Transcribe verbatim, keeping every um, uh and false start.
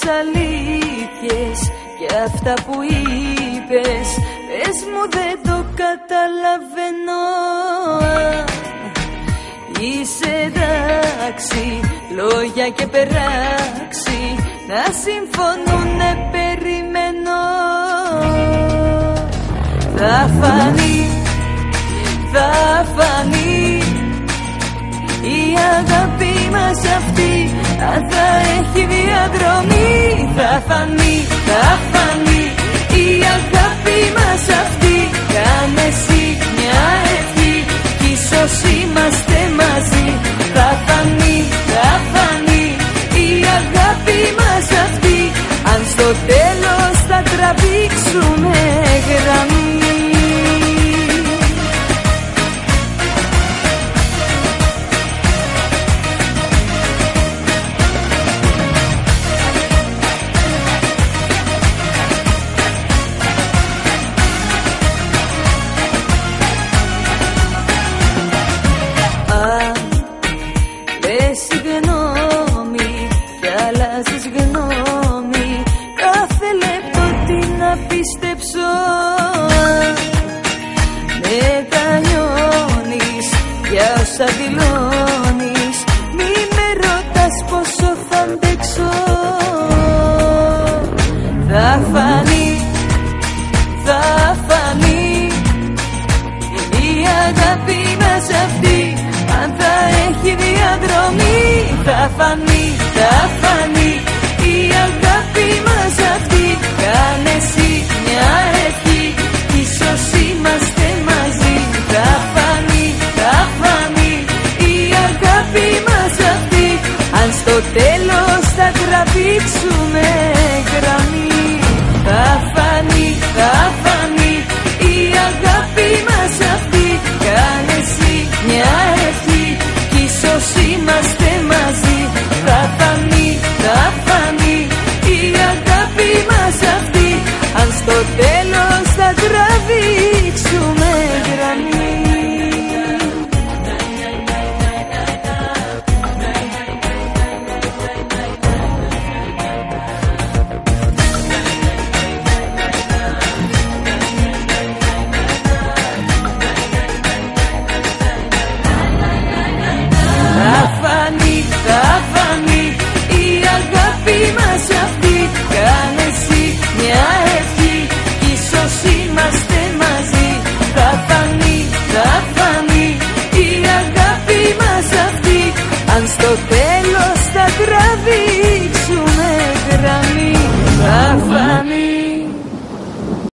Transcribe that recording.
αλήθειες και αυτά που είπες, πες μου δεν το καταλαβαίνω. Είσαι εντάξει, λόγια και περάξει να συμφωνούνε, περιμένω. Θα φανεί, θα φανεί η αγάπη μας αυτή, αν θα έχει διαδρομή. Θα φανεί, θα φανεί η αγάπη μας αυτή. Κάνε εσύ μια ευχή κι ίσως είμαστε μαζί. Θα φανεί, θα φανεί η αγάπη μας αυτή, αν στο τέλος θα τραβήξουμε γραμμή. Συγγνώμη κι αλλάζεις γνώμη, κάθε λεπτό τι να πιστέψω. Μετανιώνεις για όσα δηλώνεις, μη με ρωτάς πόσο θα αντέξω. Θα φανεί, θα φανεί η αγάπη μας αυτή, αν θα έχει διαδρομή. Θα φανεί, θα φανεί η αγάπη μας αυτή. Κάνε εσύ μια ευχή κι ίσως είμαστε μαζί. Θα φανεί, θα φανεί η αγάπη μας αυτή, αν στο τέλος θα τραβήξουμε